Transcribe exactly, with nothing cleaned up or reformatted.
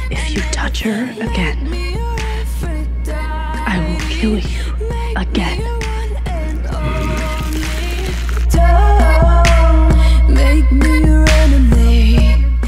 If you touch her again, I will kill you again.